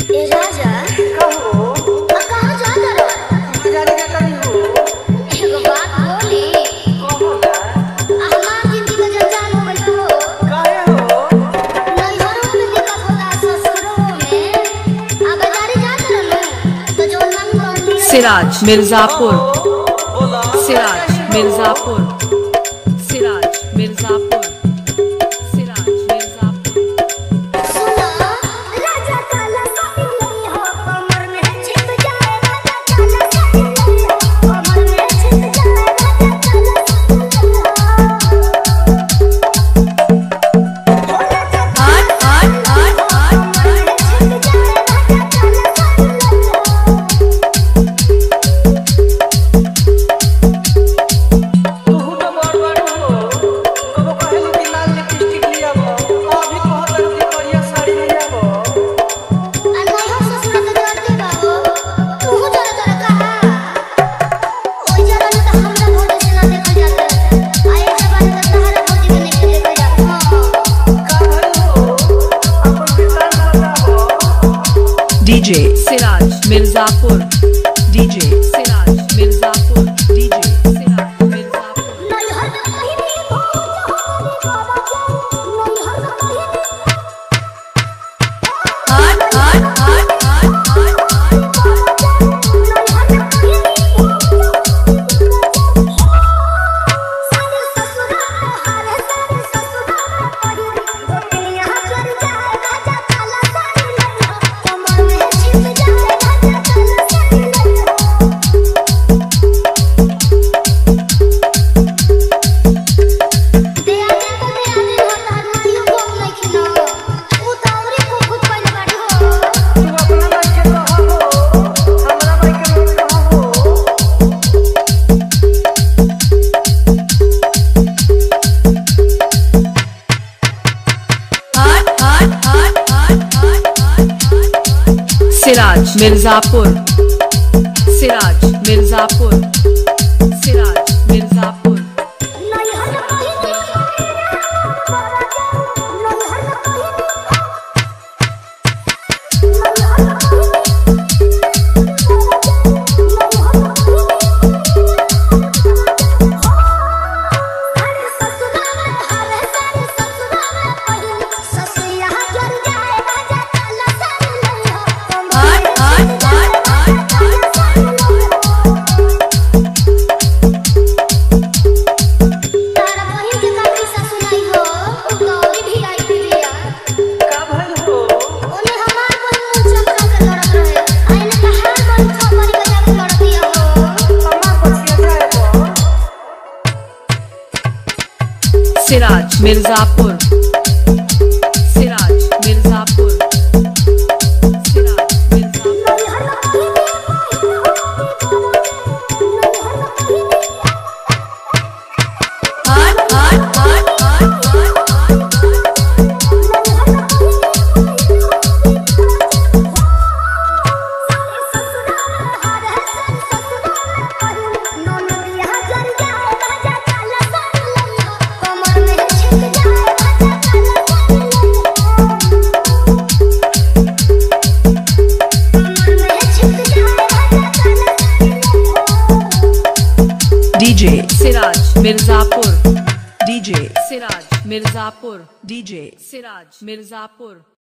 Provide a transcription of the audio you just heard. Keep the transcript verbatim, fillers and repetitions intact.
ए राजा कहो अब कहाँ जाता रहो? तू जाने का करी हो एगो बात बोली, कहो ना हमार जिंदगी का जंजाल हो गइल हो। काहे हो नैहरों में दिक्कत होता, ससुरों में। अब बाजारी जाता रहो तो जो मन करती है सिराज मिर्जापुर, बोला सिराज मिर्जापुर, सिराज मिर्जापुर, सिराज मिर्जापुर। सुनो राजा काला साड़ी लई हो, कमर में छिप जाए राजा काला साड़ी लई हो, कमर में छिप जाए राजा काला साड़ी लई हो। हो राजा आठ आठ आठ आठ कमर में छिप जाए राजा काला साड़ी लई हो। तू तो बड़ बड़ हो कबो कहे लो कि लाल लिपस्टिक लिया हो अभी कहत रही कि करिया साड़ी लिया हो आ नहीं हो ससुर के डरते बाबू, तू जरा जरा कहा ओई जरा न त हमरा भौजी से ना देखल जात, आ एक जबान त तहरा भौजी के नहीं देखल जात। हां का भइल हो अपन विचार बताओ DJ Siraj Mirzapur, DJ Siraj Mirzapur, DJ Siraj Mirzapur. नैहर में कहीं भी भौज होली बाबा जान, नैहर में कहीं भी आठ आठ आठ आठ आठ आठ। बाबा जान, नैहर में कहीं भी भौज सारे ससुरा हारे सारे ससुरा पड़ी गोतिया कर जाए राजा काला साड़ी लई हो, कमर में छिप जाए राजा काला साड़ी लई हो। दया दे तो दया दे हो तार मारियो बोल नहीं खिनो, उ तावरी को खुद पहले बाड़ी हो। तू अपना भाई के कहो हमरा भाई के मत कहो आठ आठ आठ आठ आठ आठ आठ। सिराज मिर्जापुर, सिराज मिर्जापुर, सिराज मिर्जापुर। नैहर में कहीं भी बाबा जान, नैहर में कहीं भी नैहर में कहीं भी बाबा जान, नैहर में कहीं भी अरे ससुरा हारे सारे ससुरा पड़ी ससुया कर जाए राजा काला साड़ी लई हो, कमर आठ में आठ आठ आठ आठ। तारा बहिन के का किस्सा सुनाई हो, उ गौरी भी आई बिया। का भइल हो ओने हमार बहिन मुंह चमका के लड़त रहे, आइने कहार बहिन थपरी बजा के लड़तिया हो। अम्मा पछिया जाए हो सिराज मिर्जापुर, सिराज मिर्जापुर, सिराज मिर्जापुर। नैहर में कहीं भी आठ आठ आठ आठ आठ आठ। कमर में छिप जाए राजा काला साड़ी लई हो, कमर में छिप जाए राजा काला साड़ी लई हो। DJ Siraj Mirzapur, DJ Siraj Mirzapur, DJ Siraj Mirzapur.